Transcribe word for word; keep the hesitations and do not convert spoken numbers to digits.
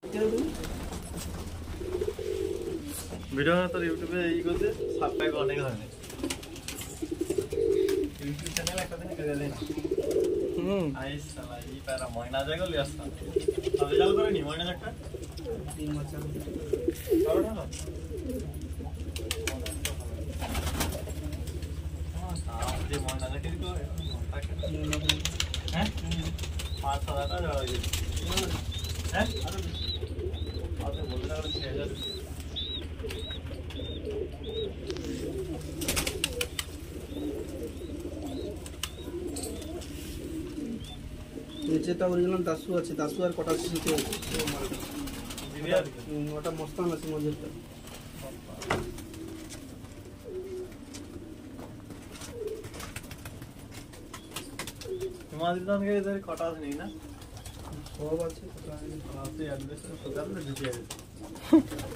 video না তোর ইউটিউবে এই করতে সাবস্ক্রাইব অনেক হয় না ইউটিউব চ্যানেল একটা দিন করে দেন হুম আইস সালা এই পারা ময়না জায়গা লিয়ে আসতাম তবে চালু করে নি ময়না একটা তিন মাস চালু করো না হ্যাঁ যে ময়না জায়গা কি করে হ্যাঁ পাঁচ হাজার টাকা জড়াই দিই হ্যাঁ আরে আরে বলতে না ছয় হাজার নিচে তা অরিজিনাল দাসু আছে দাসু আর কটা শিখতে আছে ওটা মস্তান আছে মজুরটা তোমাদের দানকে এদের কটা আছে নেই না সব আছে কটা আছে আছে অ্যাড্রেস তো দাম না দিতে